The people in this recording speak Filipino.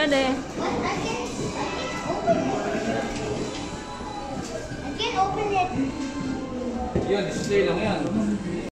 pwede. I can open it. Yun, display lang yan.